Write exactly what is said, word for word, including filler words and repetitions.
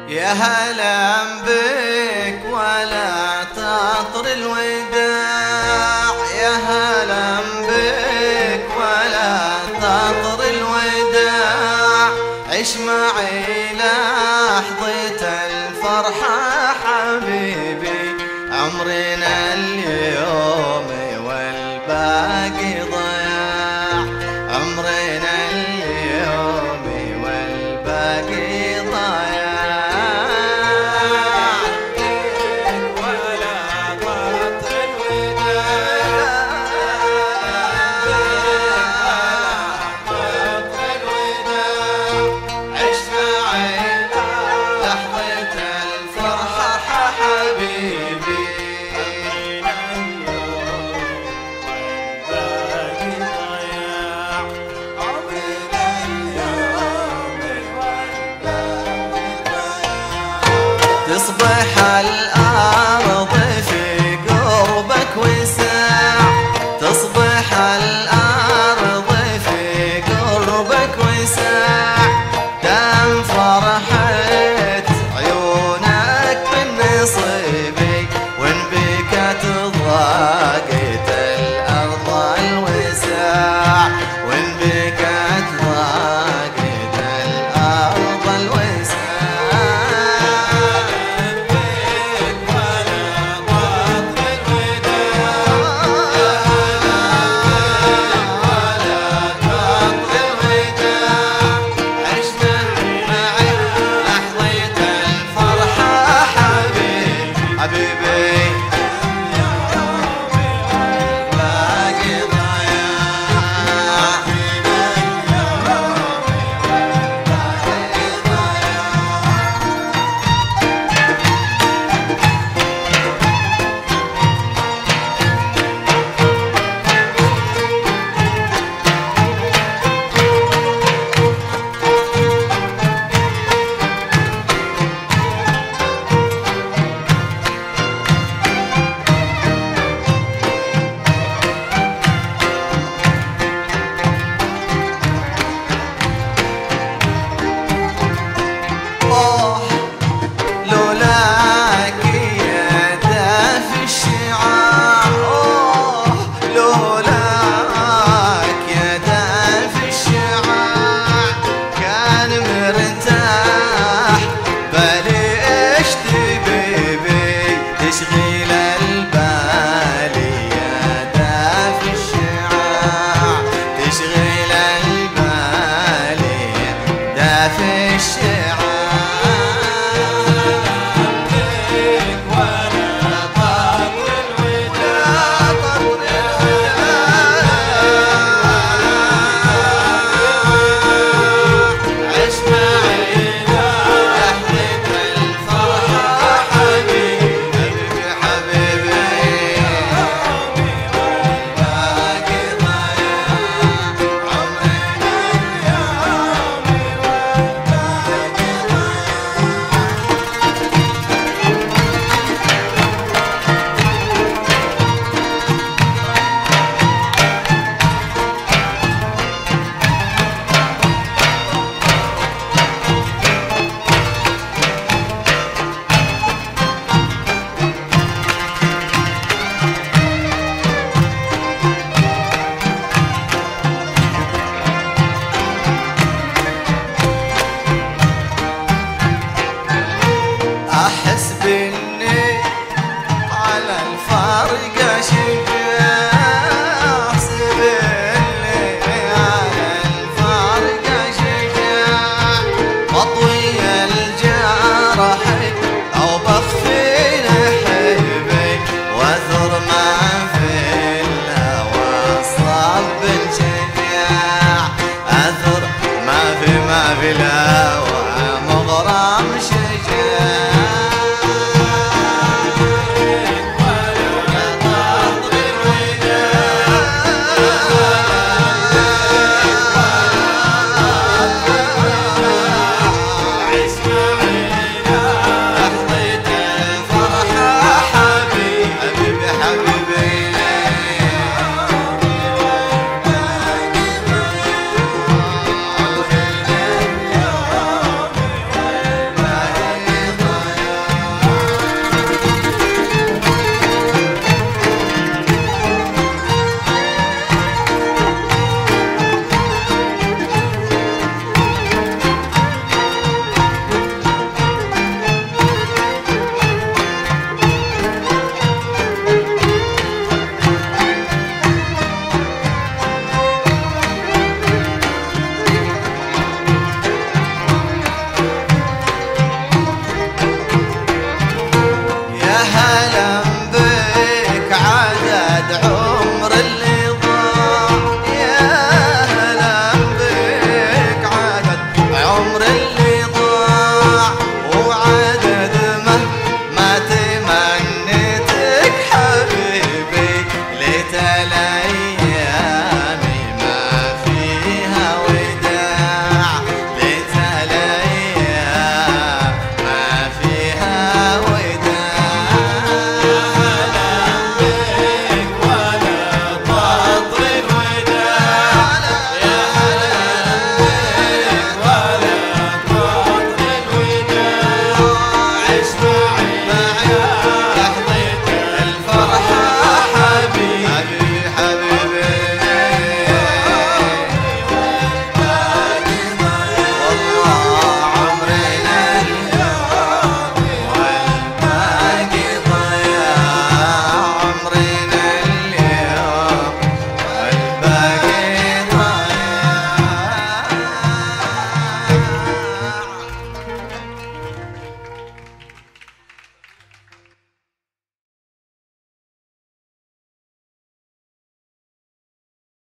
يا هلا بك ولا تطر الوداع، يا هلا بك ولا تطر الوداع، عش معي لحظة الفرحة حبيبي، عمرنا اليوم والباقي ضياع، عمرنا اليوم والباقي ضياع. تصبح الأرض في قربك وساع، تصبح الأرض في قربك وساع، دام فرحة عيونك بالنصيبي، وإن بك ضاقت الأرض الوساع، وإن بك ضاقت الأرض الوساع. تشغيل البال يا دافي الشعاع، تشغيل البال يا دافي الشعاع. أحس بإني على الفارق أشجع، أحسب إني على الفارق أشجع، أطوي الجرح أو بخفي نحبي، وأثر ما في الهوى صب شجاع، أثر ما في ما في الهوى مغرم شجاع.